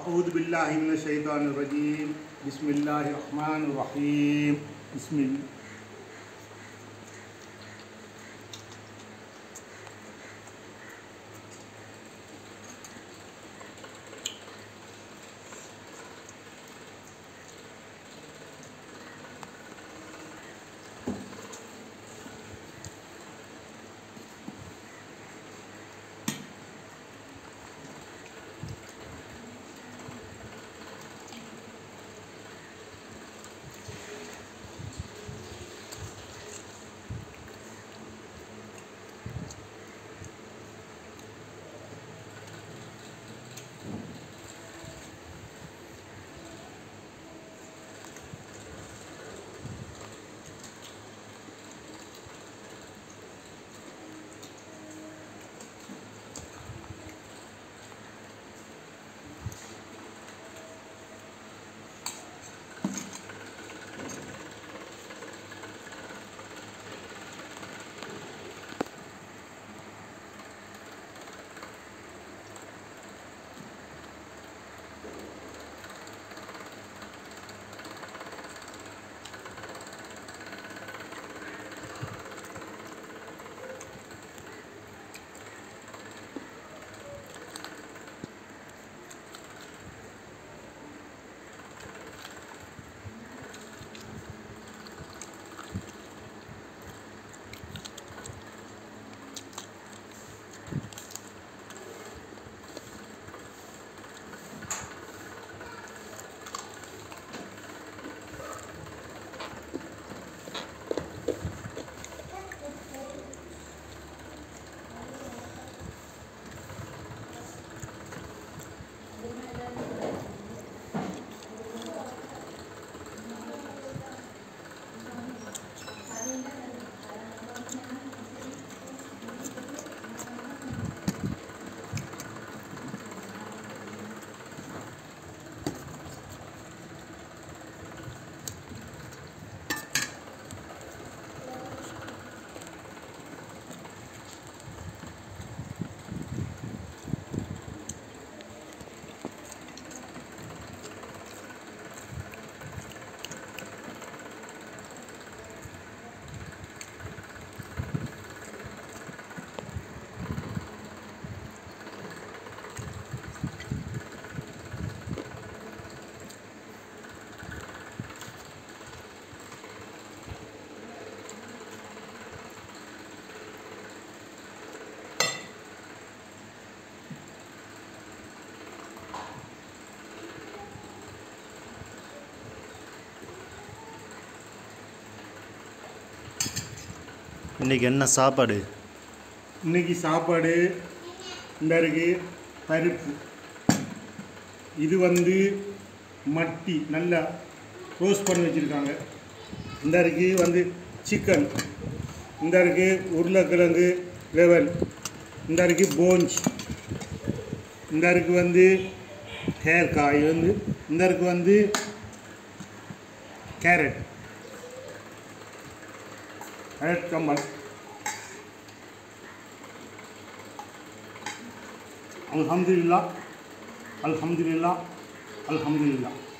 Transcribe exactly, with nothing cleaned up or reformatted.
أعوذ بالله من الشيطان الرجيم بسم الله الرحمن الرحيم بسم الله இன்னைக்கு என்ன சாப்பாடு? இன்னைக்கு சாப்பாடு இந்த இருக்கு பருப்பு, இது வந்து மட்டி நல்லா ரோஸ்ட் பண்ணி வச்சுருக்காங்க. இந்த இருக்கு வந்து சிக்கன், இந்த இருக்கு உருளைக்கிழங்கு லெவல், இந்த இருக்கு போஞ்ச், இந்த இருக்கு வந்து ஹேர் காய் வந்து, இந்த இருக்கு வந்து கேரட் கேரட் கம்பல். அல்ஹம்துலில்லாஹ் அல்ஹம்துலில்லாஹ் அல்ஹம்துலில்லாஹ்.